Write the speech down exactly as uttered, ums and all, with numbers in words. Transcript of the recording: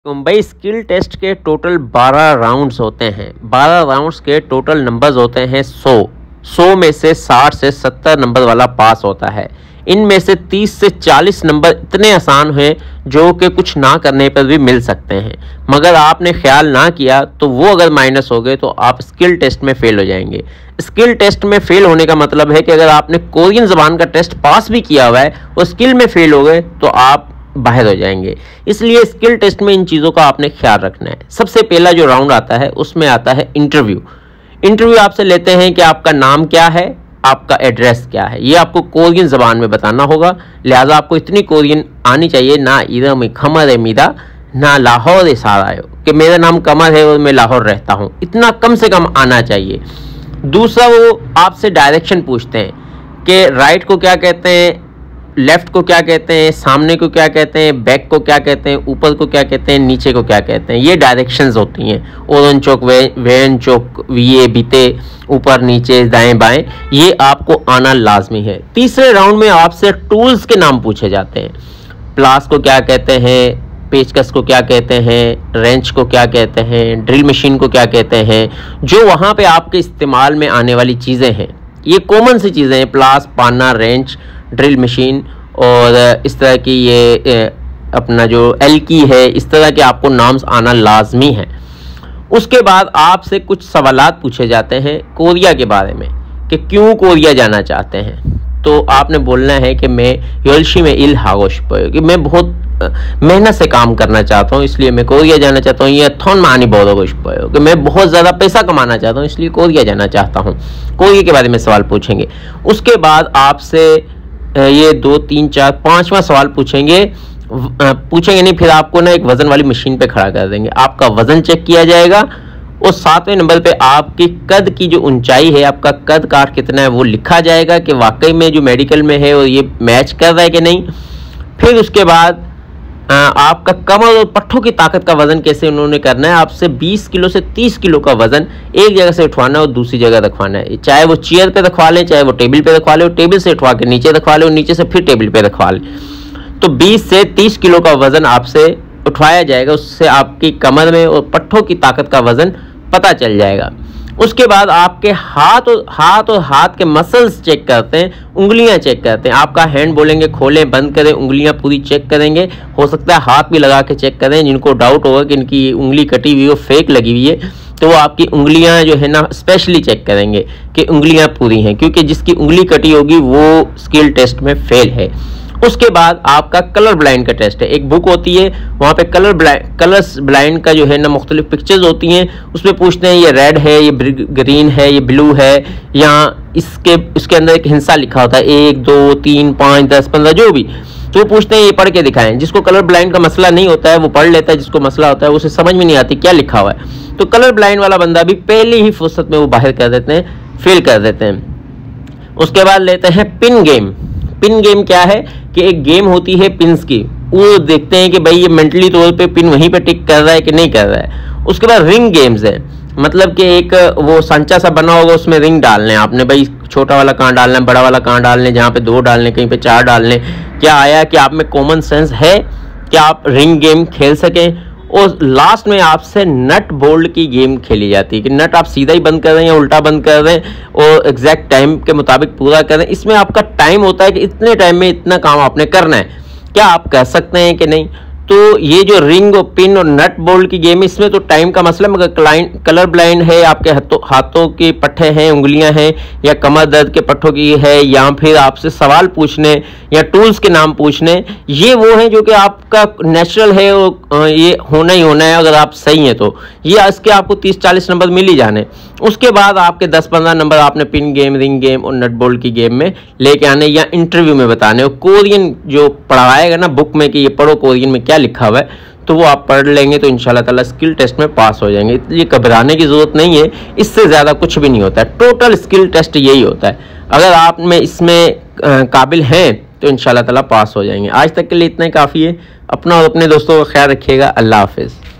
तो भाई skill test के टोटल बारह राउंड्स होते हैं। बारह राउंड्स के टोटल नंबर्स होते हैं सौ। सौ में से साठ से सत्तर नंबर वाला पास होता है। इनमें से तीस से चालीस नंबर इतने आसान हैं जो कि कुछ ना करने पर भी मिल सकते हैं, मगर आपने ख्याल ना किया तो वो अगर माइनस हो गए तो आप स्किल टेस्ट में फेल हो जाएंगे। स्किल टेस्ट में फेल होने का मतलब है कि अगर आपने कोरियन ज़बान का टेस्ट पास भी किया हुआ है और स्किल में फेल हो गए तो आप बाहर हो जाएंगे। इसलिए स्किल टेस्ट में इन चीज़ों का आपने ख्याल रखना है। सबसे पहला जो राउंड आता है उसमें आता है इंटरव्यू। इंटरव्यू आपसे लेते हैं कि आपका नाम क्या है, आपका एड्रेस क्या है। ये आपको कोरियन ज़बान में बताना होगा, लिहाजा आपको इतनी कोरियन आनी चाहिए ना इधर में खमर है मीदा ना लाहौर है सारा कि मेरा नाम कमर है और मैं लाहौर रहता हूँ, इतना कम से कम आना चाहिए। दूसरा, वो आपसे डायरेक्शन पूछते हैं कि राइट को क्या कहते हैं, लेफ्ट को क्या कहते हैं, सामने को क्या कहते हैं, बैक को क्या कहते हैं, ऊपर को क्या कहते हैं, नीचे को क्या कहते हैं। ये डायरेक्शंस होती हैं। ओरन चौक, वे वैन चौक, विये बीते, ऊपर नीचे दाएं बाएं, ये आपको आना लाजमी है। तीसरे राउंड में आपसे टूल्स के नाम पूछे जाते हैं। प्लास को क्या कहते हैं, पेचकस को क्या कहते हैं, रेंच को क्या कहते हैं, ड्रिल मशीन को क्या कहते हैं। जो वहाँ पे आपके इस्तेमाल में आने वाली चीज़ें हैं, ये कॉमन सी चीज़ें हैं। प्लास, पाना, रेंच, ड्रिल मशीन और इस तरह की ये अपना जो एल की है, इस तरह के आपको नाम्स आना लाजमी है। उसके बाद आपसे कुछ सवालात पूछे जाते हैं कोरिया के बारे में कि क्यों कोरिया जाना चाहते हैं। तो आपने बोलना है कि मैं योल्शी में इल हागोश कि मैं बहुत मेहनत से काम करना चाहता हूँ इसलिए मैं कोरिया जाना चाहता हूँ। या थोन मानी बोलोगोश कि मैं बहुत ज़्यादा पैसा कमाना चाहता हूँ इसलिए कोरिया जाना चाहता हूँ। कोरिया के बारे में सवाल पूछेंगे। उसके बाद आपसे ये दो तीन चार पांचवा सवाल पूछेंगे पूछेंगे नहीं फिर आपको ना एक वजन वाली मशीन पे खड़ा कर देंगे, आपका वजन चेक किया जाएगा और सातवें नंबर पे आपकी कद की जो ऊंचाई है, आपका कद काठ कितना है वो लिखा जाएगा कि वाकई में जो मेडिकल में है और ये मैच कर रहा है कि नहीं। फिर उसके बाद आपका कमर और पट्ठों की ताकत का वजन कैसे उन्होंने करना है। आपसे बीस किलो से तीस किलो का वजन एक जगह से उठवाना है और दूसरी जगह रखवाना है। चाहे वो चेयर पे रखवा लें, चाहे वो टेबल पे रखवा लें, टेबल से उठवा के नीचे रखवा लें और नीचे से फिर टेबल पे रखवा लें। तो बीस से तीस किलो का वजन आपसे उठवाया जाएगा, उससे आपकी कमर में और पट्ठों की ताकत का वजन पता चल जाएगा। उसके बाद आपके हाथ और हाथ और हाथ के मसल्स चेक करते हैं, उंगलियां चेक करते हैं। आपका हैंड बोलेंगे खोलें बंद करें, उंगलियां पूरी चेक करेंगे। हो सकता है हाथ भी लगा के चेक करें, जिनको डाउट होगा कि इनकी उंगली कटी हुई हो, फेक लगी हुई है, तो वो आपकी उंगलियां जो है ना स्पेशली चेक करेंगे कि उंगलियां पूरी हैं, क्योंकि जिसकी उंगली कटी होगी वो स्किल टेस्ट में फेल है। उसके बाद आपका कलर ब्लाइंड का टेस्ट है। एक बुक होती है, वहाँ पे कलर ब्लाइंड कलर्स ब्लाइंड का जो है ना मुख्तलिफ पिक्चर्स होती हैं, उसमें पूछते हैं ये रेड है, ये ग्रीन है, ये ब्लू है, या इसके इसके अंदर एक हिस्सा लिखा होता है एक दो तीन पाँच दस पंद्रह जो भी, तो वो पूछते हैं ये पढ़ के दिखाएं। जिसको कलर ब्लाइंड का मसला नहीं होता है वो पढ़ लेता है, जिसको मसला होता है उसे समझ में नहीं आती क्या लिखा हुआ है। तो कलर ब्लाइंड वाला बंदा भी पहली ही फुर्सत में वो बाहर कर देते हैं, फेल कर देते हैं। उसके बाद लेते हैं पिन गेम। पिन गेम क्या है कि एक गेम होती है पिन्स की, वो देखते हैं कि भाई ये मेंटली तौर पे पिन वहीं पे टिक कर रहा है कि नहीं कर रहा है। उसके बाद रिंग गेम्स है, मतलब कि एक वो सांचा सा बना होगा, उसमें रिंग डालने आपने, भाई छोटा वाला कहाँ डालना है, बड़ा वाला कहाँ डालने, जहाँ पे दो डालने कहीं पे चार डालने। क्या आया कि आप में कॉमन सेंस है कि आप रिंग गेम खेल सकें। और लास्ट में आपसे नट बोल्ट की गेम खेली जाती है कि नट आप सीधा ही बंद कर रहे हैं या उल्टा बंद कर रहे हैं और एग्जैक्ट टाइम के मुताबिक पूरा कर रहे हैं। इसमें आपका टाइम होता है कि इतने टाइम में इतना काम आपने करना है, क्या आप कर सकते हैं कि नहीं। तो ये जो रिंग और पिन और नट बोल्ट की गेम है, इसमें तो टाइम का मसला, मगर क्लाइंट कलर ब्लाइंड है, आपके हाथों हाथों के पट्टे हैं, उंगलियां हैं, या कमर दर्द के पट्टों की है, या फिर आपसे सवाल पूछने या टूल्स के नाम पूछने, ये वो हैं जो कि आपका नेचुरल है और ये होना ही होना है अगर आप सही हैं तो। ये इसके आपको तीस चालीस नंबर मिल ही जाने। उसके बाद आपके दस पंद्रह नंबर आपने पिन गेम, रिंग गेम और नट बोल्ट की गेम में लेके आने या इंटरव्यू में बताने। और कोरियन जो पढ़ाएगा ना बुक में कि ये पढ़ो कोरियन में क्या लिखा हुआ है, तो वो आप पढ़ लेंगे तो इंशाल्लाह ताला स्किल टेस्ट में पास हो जाएंगे। ये घबराने की ज़रूरत नहीं है, इससे ज़्यादा कुछ भी नहीं होता है। टोटल स्किल टेस्ट यही होता है। अगर आप में इसमें काबिल हैं तो इंशाल्लाह ताला पास हो जाएंगे। आज तक के लिए इतना ही काफ़ी है। अपना और अपने दोस्तों का ख्याल रखिएगा। अल्लाह हाफिज़।